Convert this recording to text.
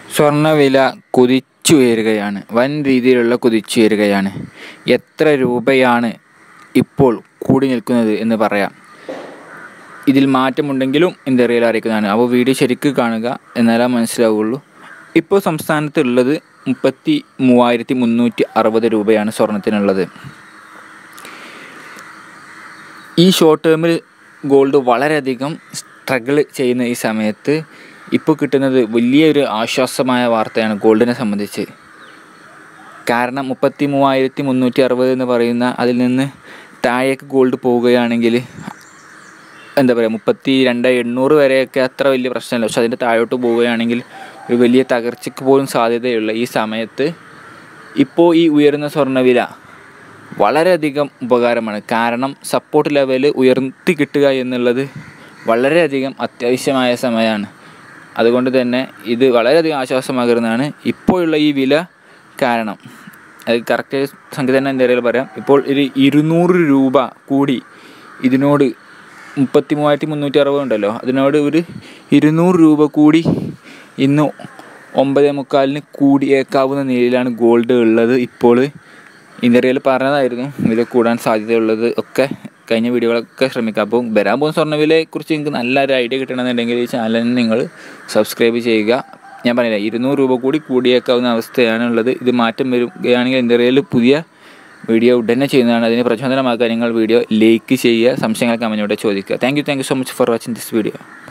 സ്വർണ്ണവില കുതിച്ചുയരുകയാണ്. വൻ രീതിയിലുള്ള കുതിച്ചുയരുകയാണ്. എത്ര രൂപയാണ് ഇപ്പോൾ കൂടി നിൽക്കുന്നത് എന്ന് പറയാം. ഇതിൽ മാറ്റമുണ്ടെങ്കിലും എന്തറിയാൻ അറിയിക്കുന്നതാണ്. അപ്പോൾ വീഡിയോ ശരിക്കും കാണുക, എന്നാലേ മനസ്സിലാവുകയുള്ളൂ. ഇപ്പോൾ സംസ്ഥാനത്തുള്ളത് 33,360 രൂപയാണ് സ്വർണത്തിനുള്ളത്. ഈ ഷോർട്ട് ടേമിൽ ഗോൾഡ് വളരെയധികം സ്ട്രഗിൾ ചെയ്യുന്ന ഈ സമയത്ത് ഇപ്പോൾ കിട്ടുന്നത് വലിയൊരു ആശ്വാസമായ വാർത്തയാണ് ഗോൾഡിനെ സംബന്ധിച്ച്. കാരണം 33,360 എന്ന് പറയുന്ന അതിൽ നിന്ന് താഴേക്ക് ഗോൾഡ് പോവുകയാണെങ്കിൽ എന്താ പറയുക, 32,800 വരെയൊക്കെ അത്ര വലിയ പ്രശ്നമില്ല. പക്ഷെ അതിൻ്റെ താഴോട്ട് പോവുകയാണെങ്കിൽ ഒരു വലിയ തകർച്ചയ്ക്ക് പോലും സാധ്യതയുള്ള ഈ സമയത്ത് ഇപ്പോൾ ഈ ഉയരുന്ന സ്വർണ്ണവില വളരെയധികം ഉപകാരമാണ്. കാരണം സപ്പോർട്ട് ലെവൽ ഉയർത്തി കിട്ടുക എന്നുള്ളത് വളരെയധികം അത്യാവശ്യമായ സമയമാണ്. അതുകൊണ്ട് തന്നെ ഇത് വളരെയധികം ആശ്വാസമാകുന്നതാണ് ഇപ്പോഴുള്ള ഈ വില കാരണം. അത് കറക്റ്റ് സംഖ്യ തന്നെ എൻ്റെ അറിയാൻ പറയാം. ഇപ്പോൾ ഒരു 200 രൂപ കൂടി ഇതിനോട് 33,360 ഉണ്ടല്ലോ, അതിനോട് ഒരു 200 രൂപ കൂടി ഇന്ന് 9:45 കൂടിയേക്കാവുന്ന നിലയിലാണ് ഗോൾഡ് ഉള്ളത്. ഇപ്പോൾ ഇന്ത്യയിൽ പറഞ്ഞതായിരുന്നു വില കൂടാൻ സാധ്യതയുള്ളത് ഒക്കെ കഴിഞ്ഞ വീഡിയോകളൊക്കെ ശ്രമിക്കാം. അപ്പോൾ വരാൻ പോകുന്ന സ്വർണ്ണവിലയെക്കുറിച്ച് നിങ്ങൾക്ക് നല്ലൊരു ഐഡിയ കിട്ടണമെന്നുണ്ടെങ്കിൽ ഈ ചാനലിന് നിങ്ങൾ സബ്സ്ക്രൈബ് ചെയ്യുക. ഞാൻ പറഞ്ഞില്ല, 200 രൂപ കൂടി കൂടിയേക്കാവുന്ന അവസ്ഥയാണുള്ളത്. ഇത് മാറ്റം വരികയാണെങ്കിൽ ഇന്ത്യയിൽ പുതിയ വീഡിയോ ഉടനെ ചെയ്യുന്നതാണ്. അതിന് പ്രചോദനമാക്കാൻ നിങ്ങൾ വീഡിയോ ലൈക്ക് ചെയ്യുക, സംശയങ്ങൾ കമൻറ്റിലൂടെ ചോദിക്കുക. Thank you so much for watching this video.